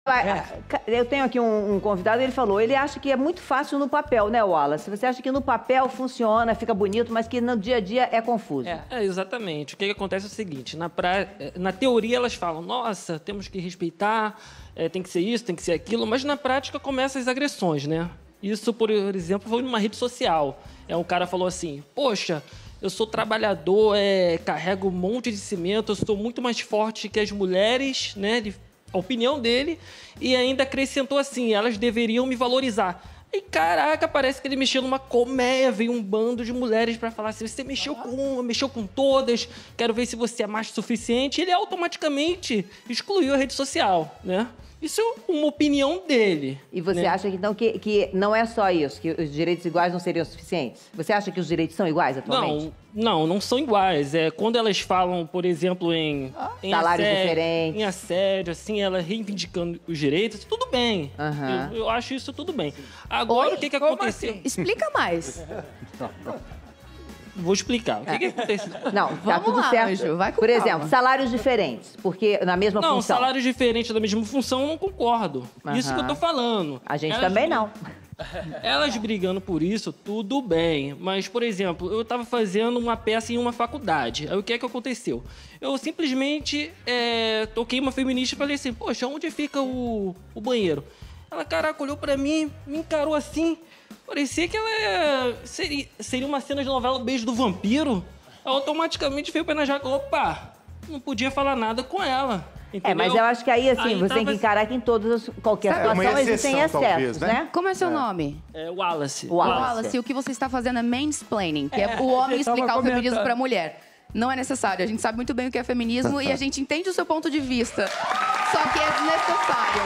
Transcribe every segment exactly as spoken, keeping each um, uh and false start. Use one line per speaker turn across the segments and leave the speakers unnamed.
Eu tenho aqui um, um convidado, ele falou, ele acha que é muito fácil no papel, né, Wallace? Você acha que no papel funciona, fica bonito, mas que no dia a dia é confuso.
É, é exatamente. O que, que acontece é o seguinte, na, pra... na teoria elas falam, nossa, temos que respeitar, é, tem que ser isso, tem que ser aquilo, mas na prática começam as agressões, né? Isso, por exemplo, foi numa rede social. É, um cara falou assim, poxa, eu sou trabalhador, é, carrego um monte de cimento, eu sou muito mais forte que as mulheres, né? Ele, a opinião dele, e ainda acrescentou assim, elas deveriam me valorizar. E caraca, parece que ele mexeu numa colmeia, veio um bando de mulheres para falar assim, você mexeu com uma, mexeu com todas, quero ver se você é macho o suficiente. Ele automaticamente excluiu a rede social, né? Isso é uma opinião dele.
E você
né?
acha, então, que, que não é só isso, que os direitos iguais não seriam suficientes? Você acha que os direitos são iguais atualmente?
Não, não, não são iguais. É, quando elas falam, por exemplo, em, ah, em
salários
assédio,
diferentes,
em assédio, assim, ela reivindicando os direitos, tudo bem.
Uhum.
Eu, eu acho isso tudo bem. Agora,
Oi?
o que, que
Como
aconteceu?
assim? Explica mais.
Vou explicar. O que, que aconteceu?
Não, tá
Vamos
tudo
lá,
certo.
Anjo, vai com
Por
calma.
exemplo, salários diferentes, porque na mesma
não,
função.
Não, salários diferentes da mesma função, eu não concordo.
Uhum.
Isso que eu tô falando.
A gente
elas
também
brigam,
não.
Elas brigando por isso, tudo bem. Mas, por exemplo, eu tava fazendo uma peça em uma faculdade. Aí o que é que aconteceu? Eu simplesmente é, toquei uma feminista e falei assim, poxa, onde fica o, o banheiro? Ela, caraca, olhou pra mim, me encarou assim. Parecia que ela é, seria, seria uma cena de novela Beijo do Vampiro. Automaticamente veio o pé na jaca. Opa, não podia falar nada com ela. Entendeu?
É, mas eu acho que aí, assim,
aí
você tem que encarar que em todas, qualquer
Sabe,
situação existem excessos,
talvez,
né?
né?
Como é seu nome?
É Wallace.
Wallace.
Wallace, o que você está fazendo é mansplaining, que é,
É,
o homem
eu tava
explicar o feminismo
comentando.
para a mulher. Não é necessário, a gente sabe muito bem o que é feminismo e a gente entende o seu ponto de vista. Só que é desnecessário.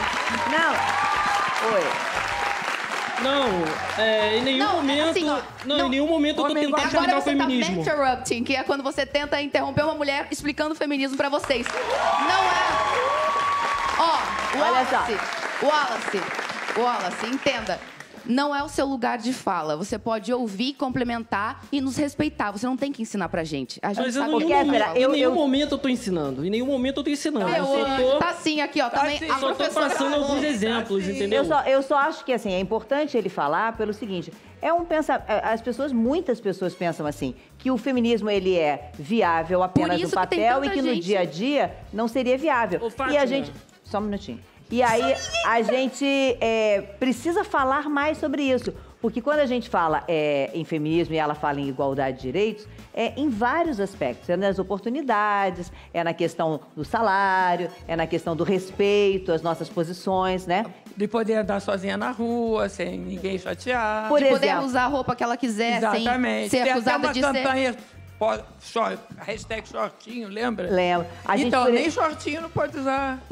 Não. Oi.
Não, é, em nenhum
Não,
momento.
assim, ó,
não,
não.
em nenhum momento eu tô
Homem
tentando
igual-
explicar
Agora
o
você tá
feminismo.
interrupting, que é quando você tenta interromper uma mulher explicando o feminismo pra vocês. Não é... Ó,
Olha só.
Wallace, Wallace, Wallace, entenda. Não é o seu lugar de fala. Você pode ouvir, complementar e nos respeitar. Você não tem que ensinar pra gente. A gente
Mas eu,
sabe
em
o
nenhum,
que é
Kéfera,
momento,
eu-
em nenhum
eu-
momento eu tô ensinando. Em nenhum momento eu tô ensinando. eu
Meu
só
anjo,
tô,
tá assim aqui, ó. Também
assim,
a
só tô
professora...
passando alguns exemplos, entendeu?
Eu só, eu só acho que, assim, é importante ele falar pelo seguinte, é um pensa, as pessoas, muitas pessoas pensam assim, que o feminismo, ele é viável apenas no
isso que tem
papel e
tanta
que no
gente-
dia a dia não seria viável.
Ô,
E a
Fátima.
gente... Só um minutinho. E aí, a gente é, precisa falar mais sobre isso. Porque quando a gente fala é, em feminismo e ela fala em igualdade de direitos, é em vários aspectos. É nas oportunidades, é na questão do salário, é na questão do respeito às nossas posições, né?
De poder andar sozinha na rua, sem ninguém chatear.
Por
De poder
exemplo.
usar a roupa que ela quiser,
Exatamente.
sem ser
Tem
acusada
até
de
uma
ser...
campanha, po- short, hashtag shortinho, lembra?
Lembro. A gente,
Então,
por-
nem shortinho não pode usar.